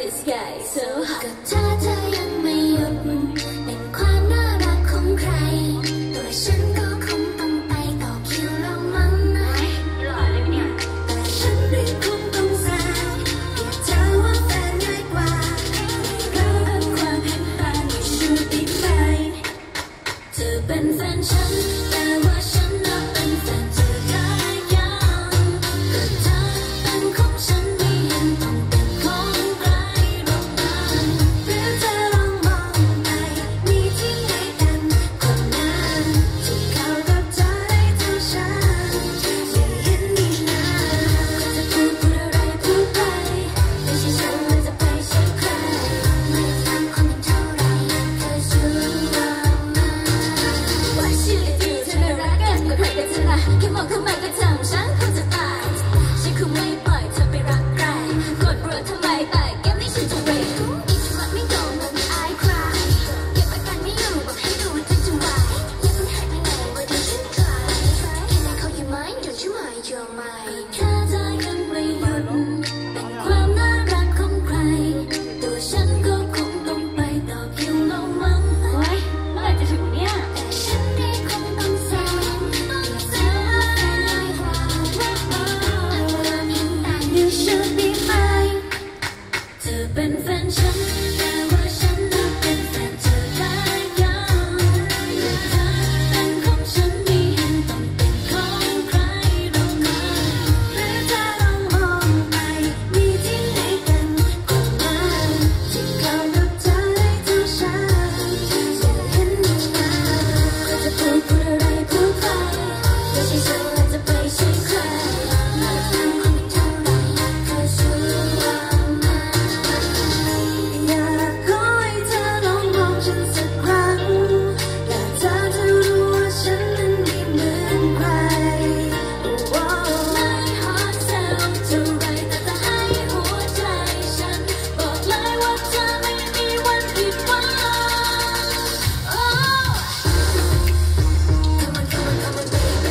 sky so hot ก็ถ้าเธอยังไม่หยุดเป็นความน่ารักของใครตัวฉันก็คงต้องไปต่อคิวแล้วมั้งนะหล่อเลยเนี่ยแต่ฉันไม่คงต้องแซวเรียกเธอว่าแฟนง่ายกว่าเราเป็นความเห็นต่างไม่ชูติดไปเธอเป็นแฟนฉันแต่ว่าฉันน่ะเป็นแฟนเธอได้ยังก็เธอเป็นของฉันไม่เห็นต้องเป็นของใครหรอกนะหรือเธอลองมองไปมีที่ไหนกันคนนั้นที่เขากับเธอได้เท่าฉันไม่เห็นมีนะก็จะพูดอะไรพูดไปไม่ใช่ฉันมันจะไปใช่ใครไม่ฟังคนเท่าไรเธอช่วยเรามาว่าชื่อที่เธอน่ารักกันกับใครกันเธอละแค่มองเข้ามาก็ทำฉันคงจะตายฉันคงไม่ปล่อยเธอไปรักใครกดรัวทำไมแต่เกมนี้ฉันจะเวทอีกวันไม่โดนมันไม่อายใครเก็บอาการไม่อยู่บอกให้ดูจนจะไหวยังไม่หายไปไหนว่าเธอฉันใครแค่ไหนเขาอยู่ไหมเดี๋ยวช่วยเยอะไหมถ้าเธอยังไม่หยุดเป็นความน่ารักของใครตัวฉันก็คงต้องไปต่อคิวแล้วมั้งเฮ้ยเมื่อไหร่จะถึงเนี่ยแต่ฉันนี่คงต้องแซวแซวให้ความรักความเห็นต่าง You should be mine เธอเป็นแฟนฉันแต่ว่าฉันน่ะเป็นแฟนเธอได้ยังและเธอเป็นของฉันไม่เห็นต้องเป็นของใครหรอกนะหรือเธอลองมองไปมีที่ไหนกันคนนั้นที่เขากับเธอได้เท่าฉันไม่เห็นมีนะก็จะพูดอะไรพูดไปไม่ใช่ฉันและจะไปใช่ใครไม่ฟังคนเท่าไรเธอช่วยเรามาอยากขอให้เธอลองมองฉันสักครั้งและเธอจะรู้ว่าฉันนั้นไม่เหมือนใครไม่ฮอตแซวเท่าไรแต่จะให้หัวใจฉันบอกเลยว่าเธอไม่มีวันผิดหวัง Come on, come on, come on, baby.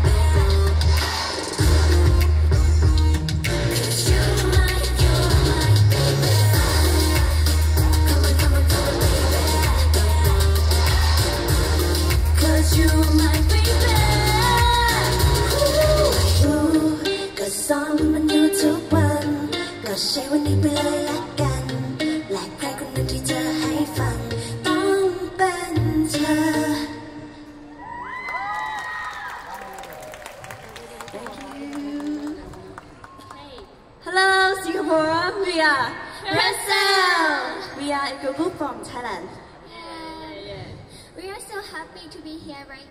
'Cause you're my baby. Come on, come on, come on, baby. 'Cause you're my baby. ก็ซ้อมมันอยู่ทุกวันก็ใช้วันนี้ไปเลยละกันและใครคนหนึ่งที่เธอให้ฟังต้องเป็นเธอ Hello, Singapore. We are Pretzelle. We are a group from Thailand. We are so happy to be here right